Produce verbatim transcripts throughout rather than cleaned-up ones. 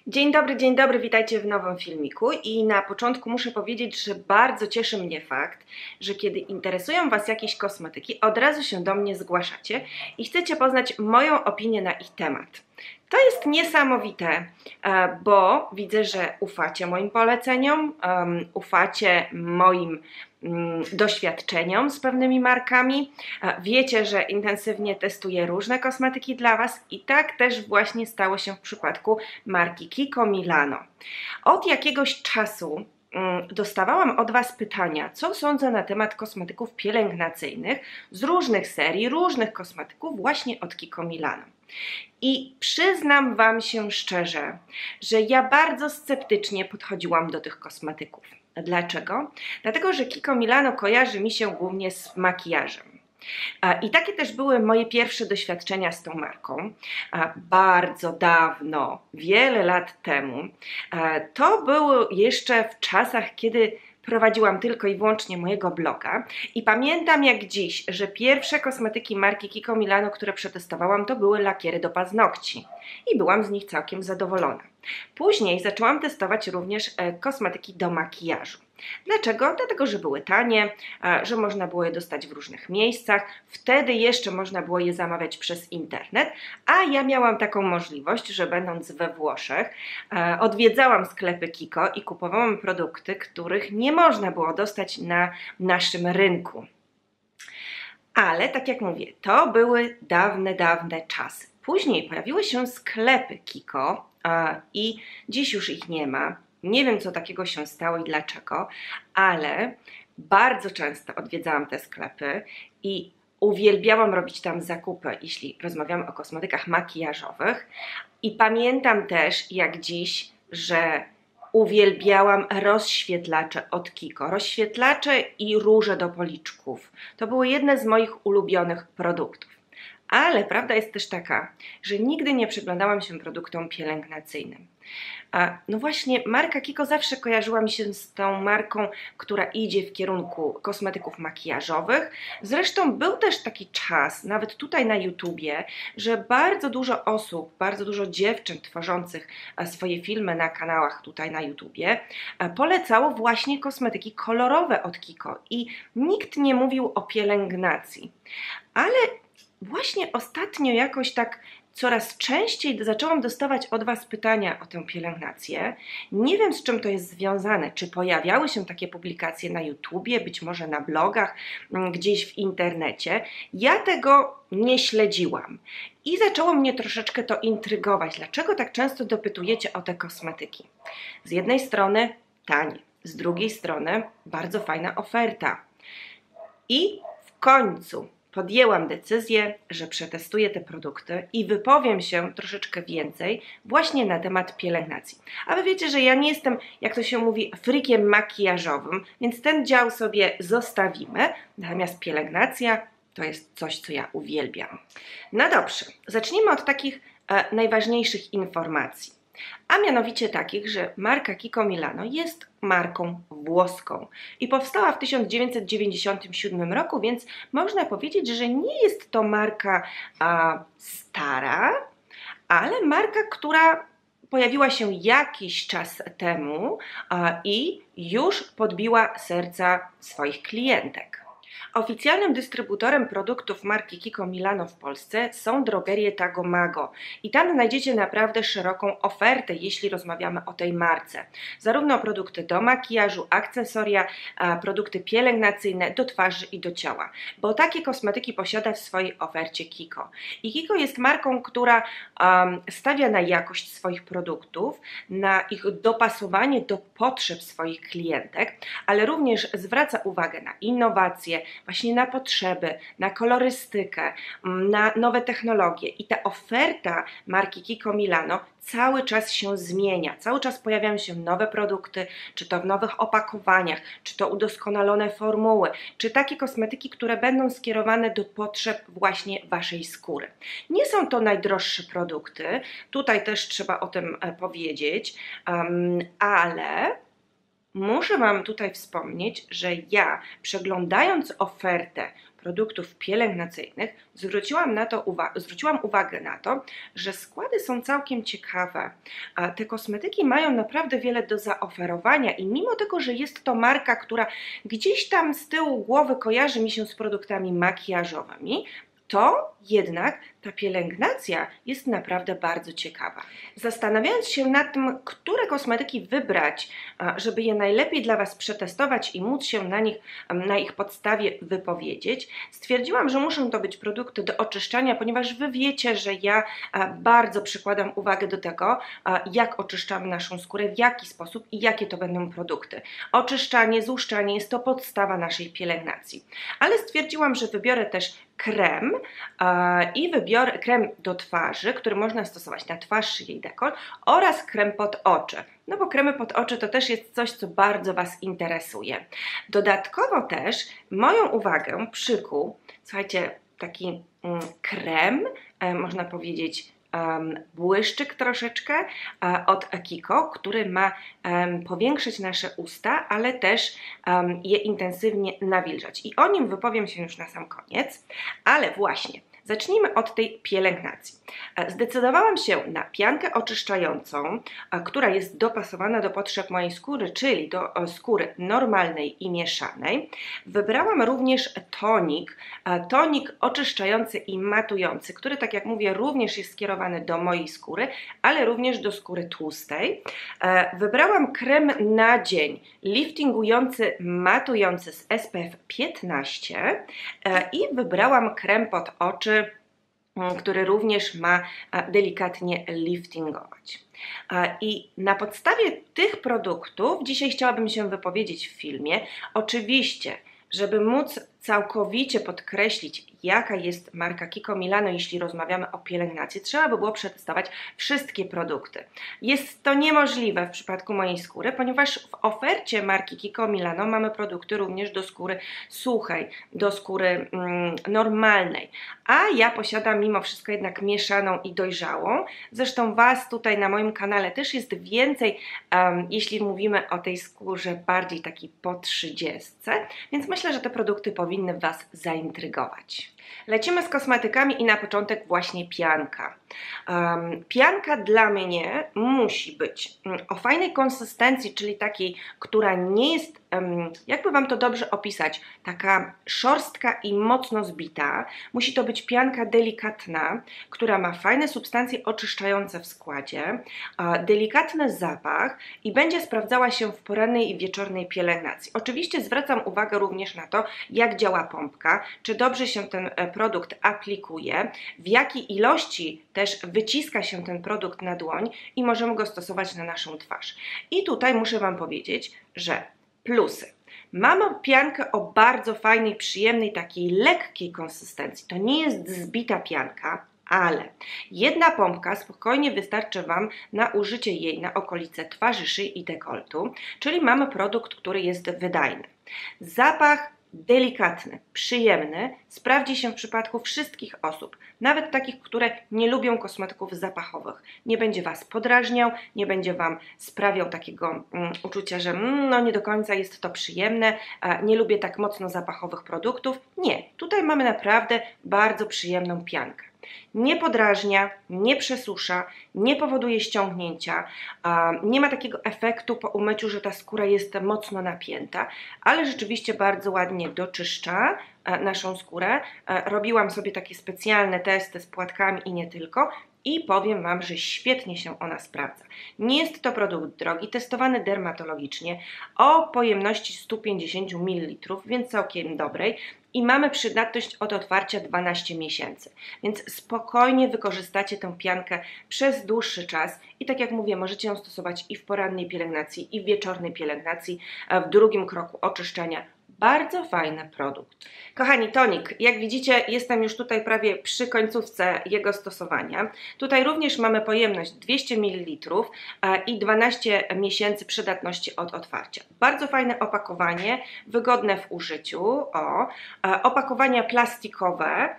Dzień dobry, dzień dobry, witajcie w nowym filmiku i na początku muszę powiedzieć, że bardzo cieszy mnie fakt, że kiedy interesują Was jakieś kosmetyki, od razu się do mnie zgłaszacie i chcecie poznać moją opinię na ich temat. To jest niesamowite, bo widzę, że ufacie moim poleceniom, ufacie moim doświadczeniom z pewnymi markami. Wiecie, że intensywnie testuję różne kosmetyki dla Was i tak też właśnie stało się w przypadku marki Kiko Milano. Od jakiegoś czasu dostawałam od Was pytania, co sądzę na temat kosmetyków pielęgnacyjnych z różnych serii, różnych kosmetyków właśnie od Kiko Milano. I przyznam Wam się szczerze, że ja bardzo sceptycznie podchodziłam do tych kosmetyków. Dlaczego? Dlatego, że Kiko Milano kojarzy mi się głównie z makijażem. I takie też były moje pierwsze doświadczenia z tą marką. Bardzo dawno, wiele lat temu. To było jeszcze w czasach, kiedy prowadziłam tylko i wyłącznie mojego bloga i pamiętam jak dziś, że pierwsze kosmetyki marki Kiko Milano, które przetestowałam, to były lakiery do paznokci i byłam z nich całkiem zadowolona. Później zaczęłam testować również kosmetyki do makijażu. Dlaczego? Dlatego, że były tanie, że można było je dostać w różnych miejscach, wtedy jeszcze można było je zamawiać przez internet, a ja miałam taką możliwość, że będąc we Włoszech odwiedzałam sklepy Kiko i kupowałam produkty, których nie można było dostać na naszym rynku. Ale tak jak mówię, to były dawne, dawne czasy. Później pojawiły się sklepy Kiko i dziś już ich nie ma. Nie wiem, co takiego się stało i dlaczego, ale bardzo często odwiedzałam te sklepy i uwielbiałam robić tam zakupy, jeśli rozmawiamy o kosmetykach makijażowych. I pamiętam też, jak dziś, że uwielbiałam rozświetlacze od Kiko. Rozświetlacze i róże do policzków. To były jedne z moich ulubionych produktów. Ale prawda jest też taka, że nigdy nie przyglądałam się produktom pielęgnacyjnym. A no właśnie, marka Kiko zawsze kojarzyła mi się z tą marką, która idzie w kierunku kosmetyków makijażowych. Zresztą był też taki czas, nawet tutaj na YouTubie, że bardzo dużo osób, bardzo dużo dziewczyn tworzących swoje filmy na kanałach tutaj na YouTubie polecało właśnie kosmetyki kolorowe od Kiko i nikt nie mówił o pielęgnacji. Ale właśnie ostatnio jakoś tak coraz częściej zaczęłam dostawać od Was pytania o tę pielęgnację. Nie wiem, z czym to jest związane. Czy pojawiały się takie publikacje na YouTubie, być może na blogach, gdzieś w internecie. Ja tego nie śledziłam. I zaczęło mnie troszeczkę to intrygować. Dlaczego tak często dopytujecie o te kosmetyki? Z jednej strony tanie, z drugiej strony bardzo fajna oferta. I w końcu podjęłam decyzję, że przetestuję te produkty i wypowiem się troszeczkę więcej właśnie na temat pielęgnacji. A Wy wiecie, że ja nie jestem, jak to się mówi, freakiem makijażowym, więc ten dział sobie zostawimy, natomiast pielęgnacja to jest coś, co ja uwielbiam. No dobrze, zacznijmy od takich e, najważniejszych informacji. A mianowicie takich, że marka Kiko Milano jest marką włoską i powstała w tysiąc dziewięćset dziewięćdziesiątym siódmym roku, więc można powiedzieć, że nie jest to marka a, stara, ale marka, która pojawiła się jakiś czas temu a, i już podbiła serca swoich klientek. Oficjalnym dystrybutorem produktów marki Kiko Milano w Polsce są drogerie Tago Mago i tam znajdziecie naprawdę szeroką ofertę, jeśli rozmawiamy o tej marce. Zarówno produkty do makijażu, akcesoria, produkty pielęgnacyjne do twarzy i do ciała, bo takie kosmetyki posiada w swojej ofercie Kiko. I Kiko jest marką, która um, stawia na jakość swoich produktów, na ich dopasowanie do potrzeb swoich klientek, ale również zwraca uwagę na innowacje, właśnie na potrzeby, na kolorystykę, na nowe technologie i ta oferta marki Kiko Milano cały czas się zmienia, cały czas pojawiają się nowe produkty, czy to w nowych opakowaniach, czy to udoskonalone formuły, czy takie kosmetyki, które będą skierowane do potrzeb właśnie Waszej skóry. Nie są to najdroższe produkty, tutaj też trzeba o tym powiedzieć, um, ale muszę Wam tutaj wspomnieć, że ja przeglądając ofertę produktów pielęgnacyjnych, zwróciłam, na to uwa zwróciłam uwagę na to, że składy są całkiem ciekawe. A te kosmetyki mają naprawdę wiele do zaoferowania i mimo tego, że jest to marka, która gdzieś tam z tyłu głowy kojarzy mi się z produktami makijażowymi, to jednak ta pielęgnacja jest naprawdę bardzo ciekawa. Zastanawiając się nad tym, które kosmetyki wybrać, żeby je najlepiej dla Was przetestować i móc się na nich, na ich podstawie wypowiedzieć, stwierdziłam, że muszą to być produkty do oczyszczania, ponieważ Wy wiecie, że ja bardzo przykładam uwagę do tego, jak oczyszczamy naszą skórę, w jaki sposób i jakie to będą produkty. Oczyszczanie, złuszczanie jest to podstawa naszej pielęgnacji. Ale stwierdziłam, że wybiorę też krem e, i wybiorę krem do twarzy, który można stosować na twarz, szyję i dekolt oraz krem pod oczy. No bo kremy pod oczy to też jest coś, co bardzo Was interesuje. Dodatkowo też moją uwagę przykuł, słuchajcie, taki mm, krem, e, można powiedzieć, Um, błyszczyk troszeczkę um, od Kiko, który ma um, powiększyć nasze usta, ale też um, je intensywnie nawilżać. I o nim wypowiem się już na sam koniec, ale właśnie zacznijmy od tej pielęgnacji. Zdecydowałam się na piankę oczyszczającą, która jest dopasowana do potrzeb mojej skóry, czyli do skóry normalnej i mieszanej. Wybrałam również tonik, tonik oczyszczający i matujący, który, tak jak mówię, również jest skierowany do mojej skóry, ale również do skóry tłustej. Wybrałam krem na dzień, liftingujący, matujący z S P F piętnaście i wybrałam krem pod oczy, który również ma delikatnie liftingować. I na podstawie tych produktów dzisiaj chciałabym się wypowiedzieć w filmie. Oczywiście, żeby móc całkowicie podkreślić, jaka jest marka Kiko Milano, jeśli rozmawiamy o pielęgnacji, trzeba by było przetestować wszystkie produkty. Jest to niemożliwe w przypadku mojej skóry, ponieważ w ofercie marki Kiko Milano mamy produkty również do skóry suchej, do skóry mm, normalnej, a ja posiadam mimo wszystko jednak mieszaną i dojrzałą. Zresztą Was tutaj na moim kanale też jest więcej, um, jeśli mówimy o tej skórze bardziej takiej po trzydziestce, więc myślę, że te produkty powinny Was zaintrygować. Lecimy z kosmetykami i na początek właśnie pianka. Um, pianka dla mnie musi być um, o fajnej konsystencji, czyli takiej, która nie jest, um, jakby Wam to dobrze opisać, taka szorstka i mocno zbita. Musi to być pianka delikatna, która ma fajne substancje oczyszczające w składzie, uh, delikatny zapach i będzie sprawdzała się w porannej i wieczornej pielęgnacji. Oczywiście zwracam uwagę również na to, jak działa pompka, czy dobrze się ten produkt aplikuje, w jakiej ilości też wyciska się ten produkt na dłoń i możemy go stosować na naszą twarz. I tutaj muszę Wam powiedzieć, że plusy. Mamy piankę o bardzo fajnej, przyjemnej, takiej lekkiej konsystencji. To nie jest zbita pianka, ale jedna pompka spokojnie wystarczy Wam na użycie jej na okolice twarzy, szyi i dekoltu, czyli mamy produkt, który jest wydajny. Zapach delikatny, przyjemny, sprawdzi się w przypadku wszystkich osób, nawet takich, które nie lubią kosmetyków zapachowych. Nie będzie Was podrażniał, nie będzie Wam sprawiał takiego um, uczucia, że mm, no nie do końca jest to przyjemne, a nie lubię tak mocno zapachowych produktów. Nie, tutaj mamy naprawdę bardzo przyjemną piankę. Nie podrażnia, nie przesusza, nie powoduje ściągnięcia, nie ma takiego efektu po umyciu, że ta skóra jest mocno napięta, ale rzeczywiście bardzo ładnie doczyszcza naszą skórę. Robiłam sobie takie specjalne testy z płatkami i nie tylko i powiem Wam, że świetnie się ona sprawdza. Nie jest to produkt drogi, testowany dermatologicznie o pojemności sto pięćdziesiąt mililitrów, więc całkiem dobrej. I mamy przydatność od otwarcia dwanaście miesięcy, więc spokojnie wykorzystacie tę piankę przez dłuższy czas i tak jak mówię, możecie ją stosować i w porannej pielęgnacji, i w wieczornej pielęgnacji, a w drugim kroku oczyszczenia. Bardzo fajny produkt. Kochani, tonik, jak widzicie, jestem już tutaj prawie przy końcówce jego stosowania. Tutaj również mamy pojemność dwieście mililitrów i dwanaście miesięcy przydatności od otwarcia. Bardzo fajne opakowanie, wygodne w użyciu. O, opakowania plastikowe.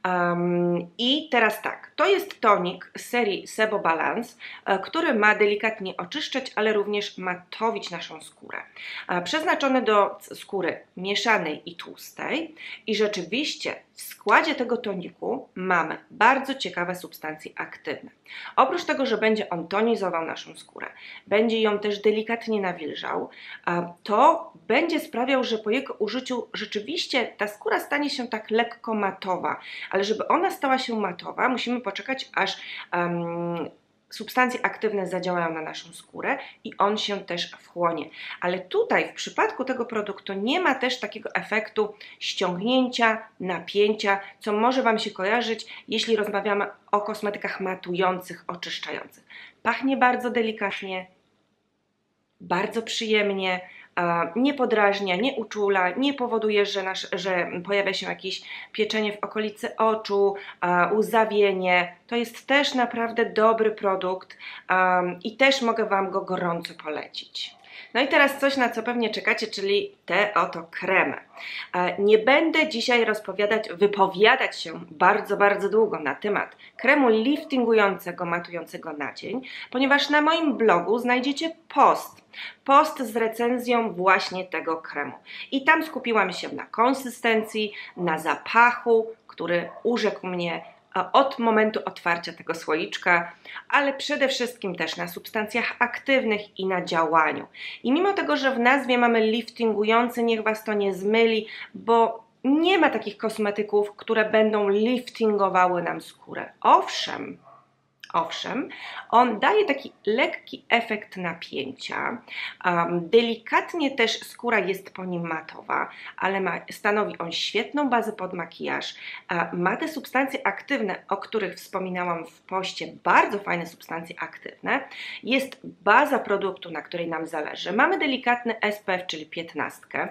Um, I teraz tak, to jest tonik z serii Sebo Balance, który ma delikatnie oczyszczać, ale również matowić naszą skórę. Przeznaczony do skóry mieszanej i tłustej i rzeczywiście w składzie tego toniku mamy bardzo ciekawe substancje aktywne. Oprócz tego, że będzie on tonizował naszą skórę, będzie ją też delikatnie nawilżał, to będzie sprawiał, że po jego użyciu rzeczywiście ta skóra stanie się tak lekko matowa, ale żeby ona stała się matowa, musimy poczekać, aż um, substancje aktywne zadziałają na naszą skórę i on się też wchłonie. Ale tutaj w przypadku tego produktu nie ma też takiego efektu ściągnięcia, napięcia, co może Wam się kojarzyć, jeśli rozmawiamy o kosmetykach matujących, oczyszczających. Pachnie bardzo delikatnie, bardzo przyjemnie, nie podrażnia, nie uczula, nie powoduje, że, nasz, że pojawia się jakieś pieczenie w okolicy oczu, łzawienie. To jest też naprawdę dobry produkt i też mogę Wam go gorąco polecić. No i teraz coś, na co pewnie czekacie, czyli te oto kremy. Nie będę dzisiaj rozpowiadać, wypowiadać się bardzo, bardzo długo na temat kremu liftingującego, matującego na dzień, ponieważ na moim blogu znajdziecie post. Post z recenzją właśnie tego kremu. I tam skupiłam się na konsystencji, na zapachu, który urzekł mnie od momentu otwarcia tego słoiczka, ale przede wszystkim też na substancjach aktywnych i na działaniu. I mimo tego, że w nazwie mamy liftingujący, niech Was to nie zmyli, bo nie ma takich kosmetyków, które będą liftingowały nam skórę. Owszem, Owszem, on daje taki lekki efekt napięcia, um, delikatnie też skóra jest po nim matowa, ale ma, stanowi on świetną bazę pod makijaż, uh, ma te substancje aktywne, o których wspominałam w poście, bardzo fajne substancje aktywne, jest baza produktu, na której nam zależy, mamy delikatny S P F, czyli piętnastkę,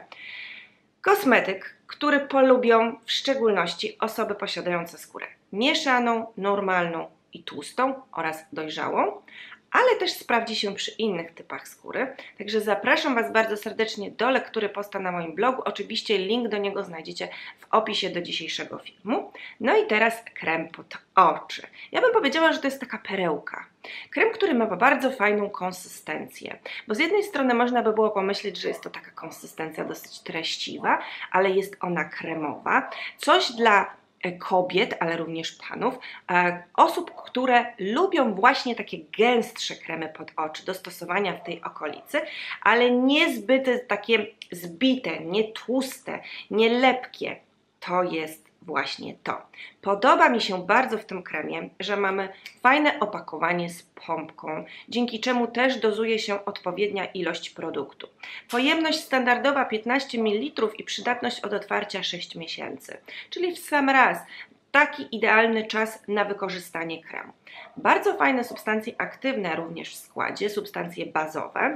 kosmetyk, który polubią w szczególności osoby posiadające skórę mieszaną, normalną i tłustą oraz dojrzałą, ale też sprawdzi się przy innych typach skóry. Także zapraszam Was bardzo serdecznie do lektury posta na moim blogu. Oczywiście link do niego znajdziecie w opisie do dzisiejszego filmu. No i teraz krem pod oczy. Ja bym powiedziała, że to jest taka perełka. Krem, który ma bardzo fajną konsystencję, bo z jednej strony można by było pomyśleć, że jest to taka konsystencja dosyć treściwa, ale jest ona kremowa. Coś dla kobiet, ale również panów, osób, które lubią właśnie takie gęstsze kremy pod oczy do stosowania w tej okolicy, ale niezbyt takie zbite, nie tłuste, nie lepkie. To jest właśnie to. Podoba mi się bardzo w tym kremie, że mamy fajne opakowanie z pompką, dzięki czemu też dozuje się odpowiednia ilość produktu. Pojemność standardowa piętnaście mililitrów i przydatność od otwarcia sześć miesięcy, czyli w sam raz. Taki idealny czas na wykorzystanie kremu. Bardzo fajne substancje aktywne również w składzie, substancje bazowe,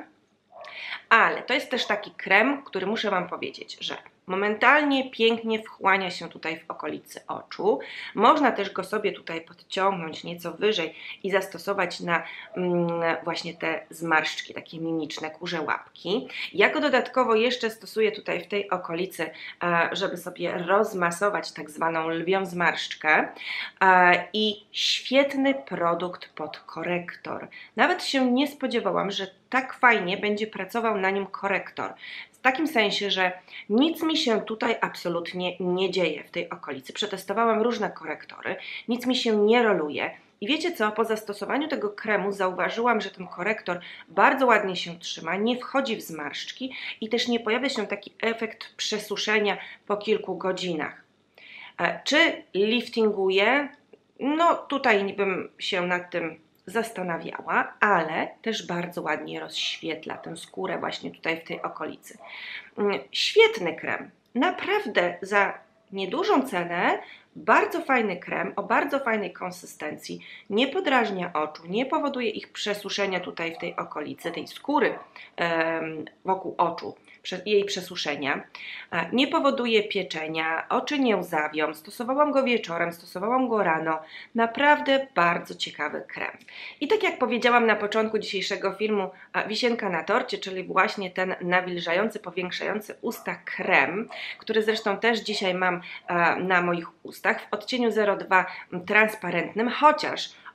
ale to jest też taki krem, który muszę Wam powiedzieć, że momentalnie pięknie wchłania się tutaj w okolicy oczu. Można też go sobie tutaj podciągnąć nieco wyżej i zastosować na mm, właśnie te zmarszczki, takie mimiczne, kurze łapki. Ja go dodatkowo jeszcze stosuję tutaj w tej okolicy, żeby sobie rozmasować tak zwaną lwią zmarszczkę i świetny produkt pod korektor. Nawet się nie spodziewałam, że tak fajnie będzie pracował na nim korektor. W takim sensie, że nic mi się tutaj absolutnie nie dzieje w tej okolicy. Przetestowałam różne korektory, nic mi się nie roluje. I wiecie co, po zastosowaniu tego kremu zauważyłam, że ten korektor bardzo ładnie się trzyma, nie wchodzi w zmarszczki i też nie pojawia się taki efekt przesuszenia po kilku godzinach. Czy liftinguje? No tutaj nie bym się nad tym zastanawiała, ale też bardzo ładnie rozświetla tę skórę właśnie tutaj w tej okolicy. Świetny krem, naprawdę za niedużą cenę, bardzo fajny krem o bardzo fajnej konsystencji, nie podrażnia oczu, nie powoduje ich przesuszenia tutaj w tej okolicy, tej skóry um, wokół oczu, jej przesuszenia, nie powoduje pieczenia, oczy nie łzawią, stosowałam go wieczorem, stosowałam go rano, naprawdę bardzo ciekawy krem. I tak jak powiedziałam na początku dzisiejszego filmu, wisienka na torcie, czyli właśnie ten nawilżający, powiększający usta krem, który zresztą też dzisiaj mam na moich ustach w odcieniu zero dwa transparentnym, chociaż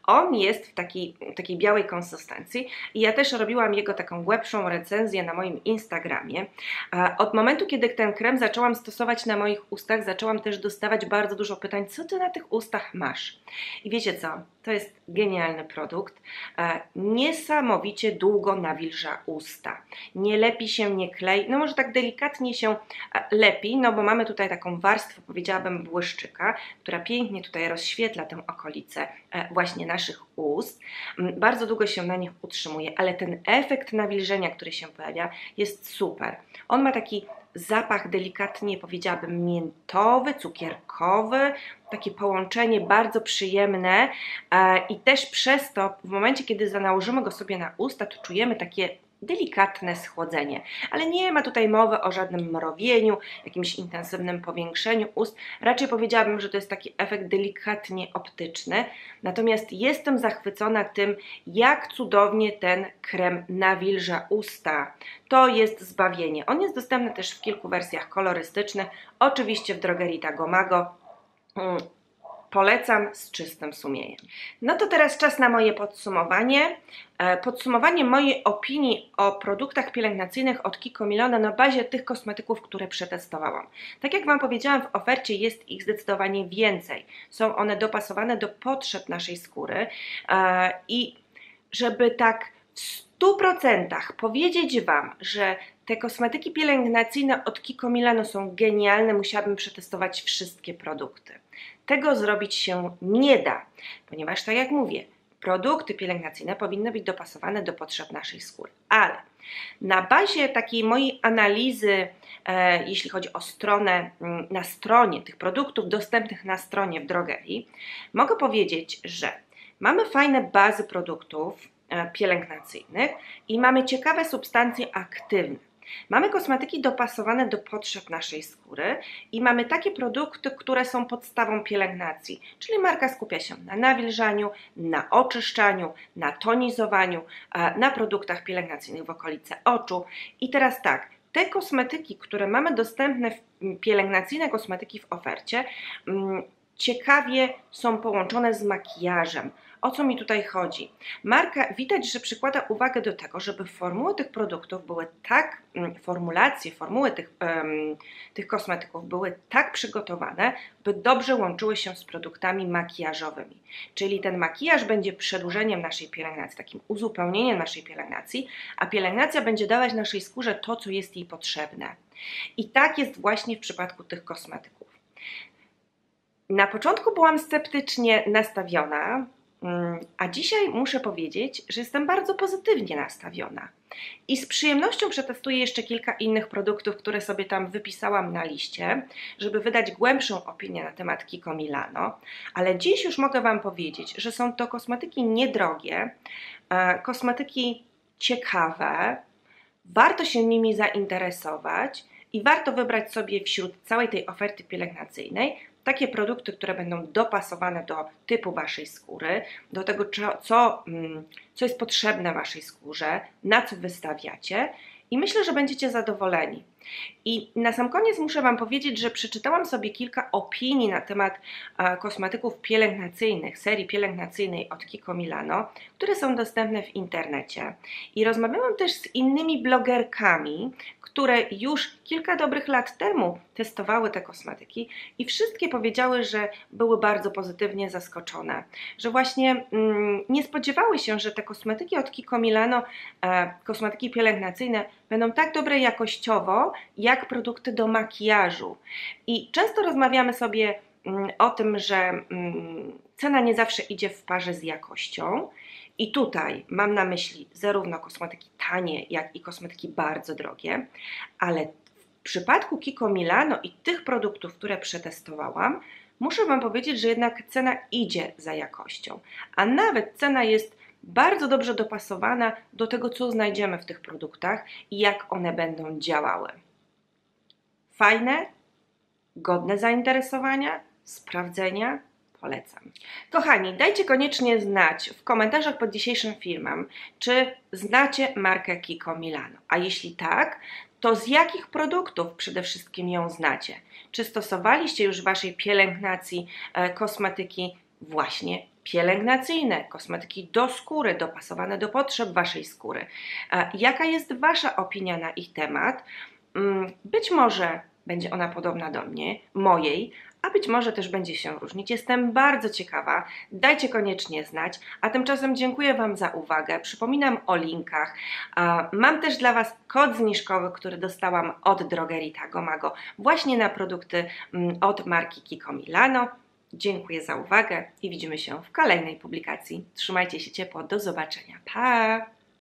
On jest w takiej, takiej białej konsystencji i ja też robiłam jego taką głębszą recenzję na moim Instagramie. Od momentu, kiedy ten krem zaczęłam stosować na moich ustach, zaczęłam też dostawać bardzo dużo pytań, co ty na tych ustach masz? I wiecie co? To jest genialny produkt. Niesamowicie długo nawilża usta. Nie lepi się, nie klei. No może tak delikatnie się lepi, no bo mamy tutaj taką warstwę, powiedziałabym, błyszczyka, która pięknie tutaj rozświetla tę okolicę właśnie naszych ust. Bardzo długo się na nich utrzymuje, ale ten efekt nawilżenia, który się pojawia, jest super. On ma taki zapach delikatnie, powiedziałabym, miętowy, cukierkowy, takie połączenie bardzo przyjemne i też przez to w momencie, kiedy nałożymy go sobie na usta, to czujemy takie delikatne schłodzenie, ale nie ma tutaj mowy o żadnym mrowieniu, jakimś intensywnym powiększeniu ust, raczej powiedziałabym, że to jest taki efekt delikatnie optyczny, natomiast jestem zachwycona tym, jak cudownie ten krem nawilża usta. To jest zbawienie. On jest dostępny też w kilku wersjach kolorystycznych, oczywiście w drogerii Tagomago. Polecam z czystym sumieniem. No to teraz czas na moje podsumowanie. Podsumowanie mojej opinii o produktach pielęgnacyjnych od Kiko Milano na bazie tych kosmetyków, które przetestowałam. Tak jak Wam powiedziałam, w ofercie jest ich zdecydowanie więcej. Są one dopasowane do potrzeb naszej skóry i żeby tak w stu procentach powiedzieć Wam, że te kosmetyki pielęgnacyjne od Kiko Milano są genialne, musiałabym przetestować wszystkie produkty. Tego zrobić się nie da, ponieważ tak jak mówię, produkty pielęgnacyjne powinny być dopasowane do potrzeb naszej skóry. Ale na bazie takiej mojej analizy, e, jeśli chodzi o stronę, na stronie tych produktów dostępnych na stronie w drogerii, mogę powiedzieć, że mamy fajne bazy produktów e, pielęgnacyjnych i mamy ciekawe substancje aktywne. Mamy kosmetyki dopasowane do potrzeb naszej skóry i mamy takie produkty, które są podstawą pielęgnacji, czyli marka skupia się na nawilżaniu, na oczyszczaniu, na tonizowaniu, na produktach pielęgnacyjnych w okolicy oczu. I teraz tak, te kosmetyki, które mamy dostępne, w pielęgnacyjne kosmetyki w ofercie, ciekawie są połączone z makijażem. O co mi tutaj chodzi? Marka widać, że przykłada uwagę do tego, żeby formuły tych produktów były tak, formulacje, formuły tych, um, tych kosmetyków były tak przygotowane, by dobrze łączyły się z produktami makijażowymi. Czyli ten makijaż będzie przedłużeniem naszej pielęgnacji, takim uzupełnieniem naszej pielęgnacji, a pielęgnacja będzie dawać naszej skórze to, co jest jej potrzebne. I tak jest właśnie w przypadku tych kosmetyków. Na początku byłam sceptycznie nastawiona, a dzisiaj muszę powiedzieć, że jestem bardzo pozytywnie nastawiona i z przyjemnością przetestuję jeszcze kilka innych produktów, które sobie tam wypisałam na liście, żeby wydać głębszą opinię na temat Kiko Milano, ale dziś już mogę Wam powiedzieć, że są to kosmetyki niedrogie, kosmetyki ciekawe, warto się nimi zainteresować i warto wybrać sobie wśród całej tej oferty pielęgnacyjnej takie produkty, które będą dopasowane do typu Waszej skóry, do tego, co, co jest potrzebne Waszej skórze, na co wystawiacie i myślę, że będziecie zadowoleni. I na sam koniec muszę Wam powiedzieć, że przeczytałam sobie kilka opinii na temat e, kosmetyków pielęgnacyjnych, serii pielęgnacyjnej od Kiko Milano, które są dostępne w internecie. I rozmawiałam też z innymi blogerkami, które już kilka dobrych lat temu testowały te kosmetyki i wszystkie powiedziały, że były bardzo pozytywnie zaskoczone, że właśnie mm, nie spodziewały się, że te kosmetyki od Kiko Milano, e, kosmetyki pielęgnacyjne będą tak dobre jakościowo, jak produkty do makijażu. I często rozmawiamy sobie mm, o tym, że mm, cena nie zawsze idzie w parze z jakością. I tutaj mam na myśli zarówno kosmetyki tanie, jak i kosmetyki bardzo drogie, ale w przypadku Kiko Milano i tych produktów, które przetestowałam, muszę Wam powiedzieć, że jednak cena idzie za jakością, a nawet cena jest bardzo dobrze dopasowana do tego, co znajdziemy w tych produktach i jak one będą działały. Fajne, godne zainteresowania, sprawdzenia. Polecam. Kochani, dajcie koniecznie znać w komentarzach pod dzisiejszym filmem, czy znacie markę Kiko Milano. A jeśli tak, to z jakich produktów przede wszystkim ją znacie? Czy stosowaliście już w Waszej pielęgnacji e, kosmetyki właśnie pielęgnacyjne, kosmetyki do skóry, dopasowane do potrzeb Waszej skóry. Jaka jest Wasza opinia na ich temat? Być może będzie ona podobna do mnie, mojej, a być może też będzie się różnić. Jestem bardzo ciekawa, dajcie koniecznie znać, a tymczasem dziękuję Wam za uwagę, przypominam o linkach. Mam też dla Was kod zniżkowy, który dostałam od drogerii Tagomago właśnie na produkty od marki Kiko Milano. Dziękuję za uwagę i widzimy się w kolejnej publikacji. Trzymajcie się ciepło, do zobaczenia. Pa!